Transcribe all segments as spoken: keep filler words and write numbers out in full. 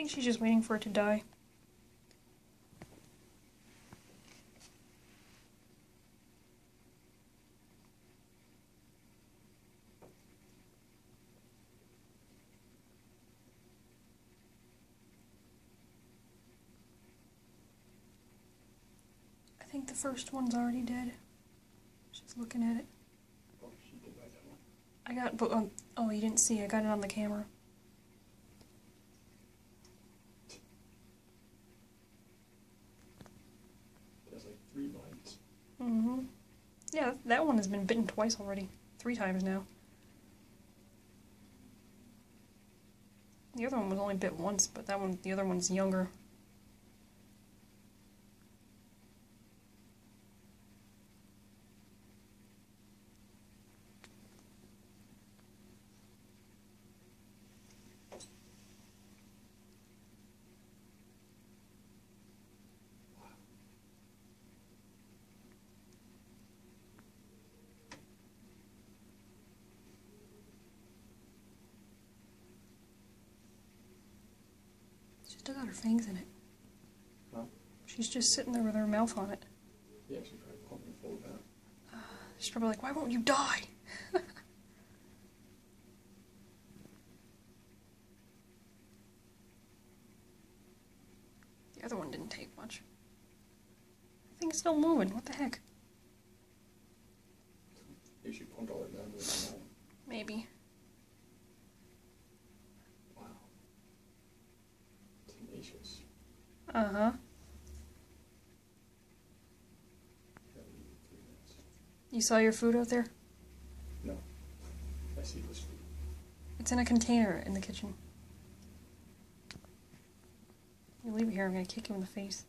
think she's just waiting for it to die. I think the first one's already dead. She's looking at it. Oh, she did bite that one. I got, but, um, oh, you didn't see, I got it on the camera. That's like three bites. Mm-hmm. Yeah, that one has been bitten twice already. Three times now. The other one was only bit once, but that one, the other one's younger. She's still got her fangs in it. Huh? She's just sitting there with her mouth on it. Yeah, she's probably pumping full of that. Uh, she's probably like, why won't you die? The other one didn't take much. The thing's still moving. What the heck? You should pumped all it down with the mouth. Maybe. Wow. Tenacious. Uh-huh. You saw your food out there? No. I see this food. It's in a container in the kitchen. You leave it here, I'm gonna kick you in the face.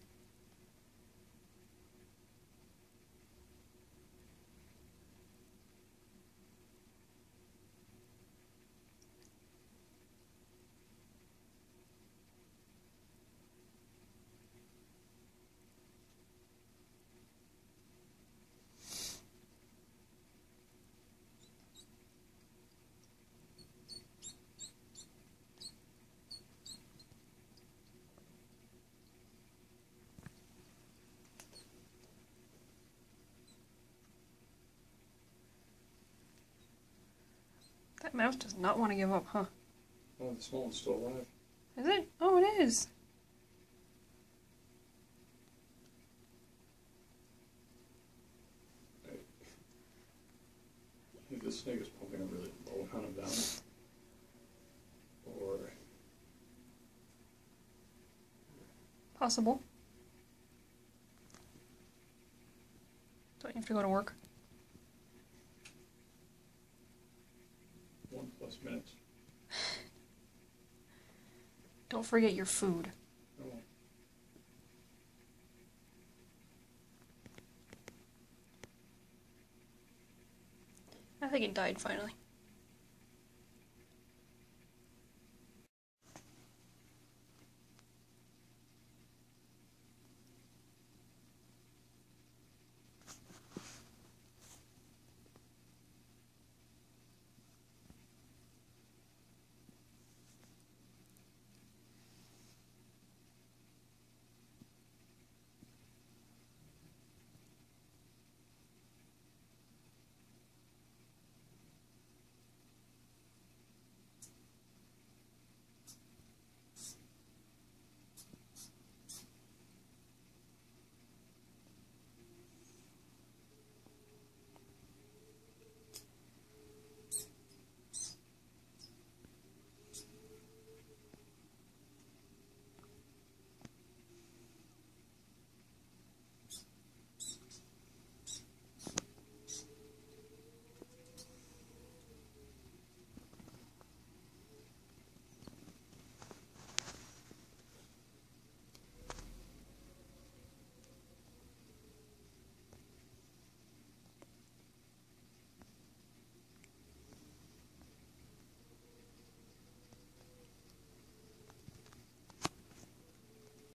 That mouse does not want to give up, huh? Oh, the small one's still alive. Is it? Oh, it is. Hey. If this snake is pumping a really low amount of down, or Possible. Don't you have to go to work? one plus minutes. Don't forget your food. Oh. I think it died finally.